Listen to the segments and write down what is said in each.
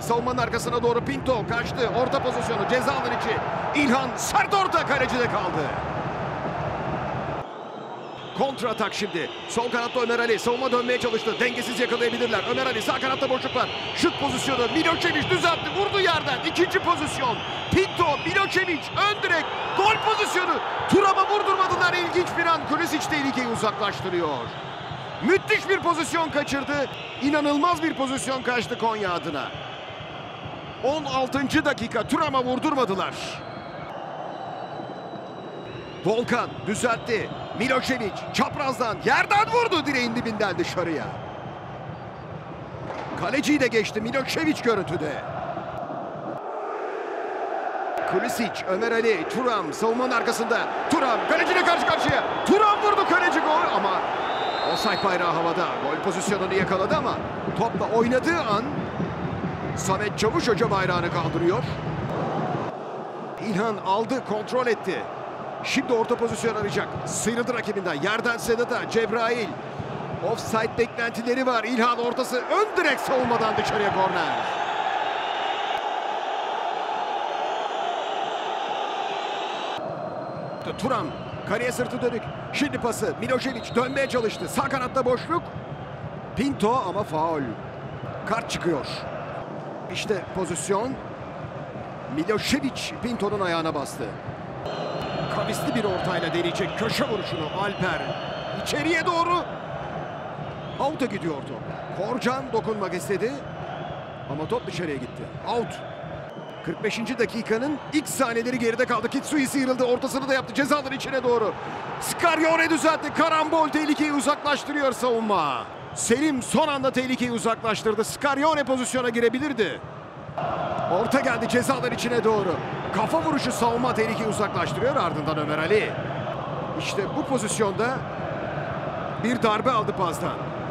Savunmanın arkasına doğru Pinto kaçtı. Orta pozisyonu ceza alanı içi. İlhan sert orta, kalecide kaldı. Kontra atak şimdi. Sol kanatta Ömer Ali. Savunma dönmeye çalıştı. Dengesiz yakalayabilirler. Ömer Ali sağ kanatta boşluk var. Şut pozisyonu. Milošević düzeltti. Vurdu yerden. İkinci pozisyon. Pinto, Milošević ön direk. Gol pozisyonu. Thuram'a vurdurmadılar. İlginç bir an. Kulisic tehlikeyi uzaklaştırıyor. Müthiş bir pozisyon kaçırdı. İnanılmaz bir pozisyon kaçtı Konya adına. 16. dakika. Thuram'a vurdurmadılar. Volkan düzeltti. Milošević çaprazdan yerden vurdu, direğin dibinden dışarıya. Kaleciyi de geçti. Milošević görüntüde. Kulisic, Ömer Ali, Thuram savunmanın arkasında. Thuram kaleciyle karşı karşıya. Thuram vurdu, kaleci gol ama offside bayrağı havada. Gol pozisyonunu yakaladı ama topla oynadığı an Samet Çavuş Hoca bayrağını kaldırıyor. İlhan aldı, kontrol etti. Şimdi orta pozisyon arayacak. Sıyrıldı rakibinden. Yerden Sedat'a. Cebrail. Offside beklentileri var. İlhan ortası. Ön direk savunmadan dışarıya korner. Thuram. Kaleye sırtı dönük. Şimdi pası. Milošević dönmeye çalıştı. Sağ kanatta boşluk. Pinto ama faul. Kart çıkıyor. İşte pozisyon. Milošević Pinto'nun ayağına bastı. Kavisli bir ortayla deneyecek köşe vuruşunu Alper. İçeriye doğru. Out'a gidiyor top. Korcan dokunmak istedi. Ama top dışarıya gitti. Out. 45. dakikanın ilk saniyeleri geride kaldı. Kitsui sıyrıldı. Ortasını da yaptı. Cezaların içine doğru. Scarrione düzeltti. Karambol tehlikeyi uzaklaştırıyor savunma. Selim son anda tehlikeyi uzaklaştırdı. Scarrione pozisyona girebilirdi. Orta geldi cezalar içine doğru. Kafa vuruşu savunma tehlikeyi uzaklaştırıyor, ardından Ömer Ali. İşte bu pozisyonda bir darbe aldı pastan.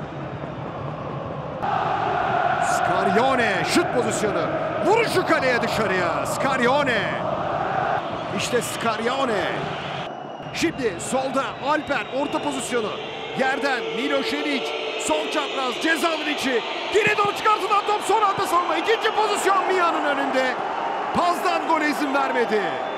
Scarrione şut pozisyonu. Vuruşu kaleye dışarıya. Scarrione. İşte Scarrione. Şimdi solda Alper orta pozisyonu. Yerden Milošević. Sol çapraz cezalar içi. Geri doğru çıkartılan top son anda savunma. İkinci pozisyon Mia'nın önünde. Paz'dan gole izin vermedi.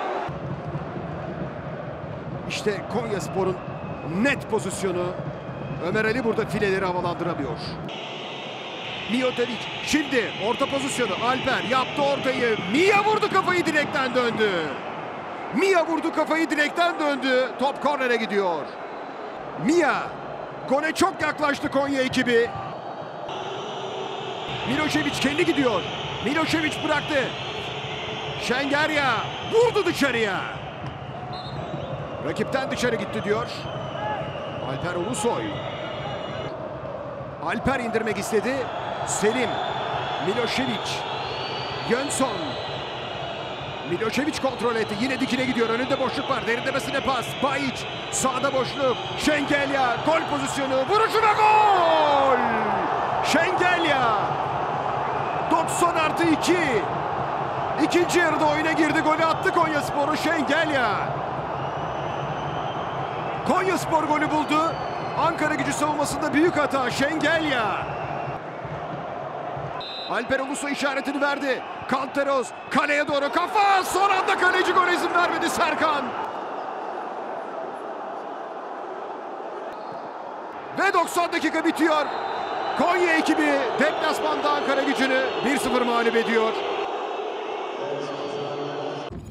İşte Konyaspor'un net pozisyonu. Ömer Ali burada fileleri havalandıramıyor. Mijotović şimdi orta pozisyonu. Alper yaptı ortayı. Mia vurdu, kafayı direkten döndü. Mia vurdu, kafayı direkten döndü. Top kornere gidiyor. Mia gole çok yaklaştı Konya ekibi. Milošević kendi gidiyor. Milošević bıraktı. Şengerya vurdu dışarıya. Rakipten dışarı gitti diyor Alper Ulusoy. Alper indirmek istedi. Selim. Milošević. Jönsson. Milošević kontrol etti. Yine dikine gidiyor. Önünde boşluk var. Derinlemesine pas. Bajić. Sağda boşluk. Şengelya. Gol pozisyonu. Vuruşu ve gol! Şengelya. 90+2. İkinci yarıda oyuna girdi. Golü attı Konyaspor'u Şengelya. Konyaspor golü buldu. Ankara-Gücü savunmasında büyük hata Şengelya. Alper Ulusoy işaretini verdi. Kanteros kaleye doğru kafa. Son anda kaleci gole izin vermedi Serkan. Ve 90 dakika bitiyor. Konya ekibi deplasmanda Ankara-Gücü'nü 1-0 mağlup ediyor.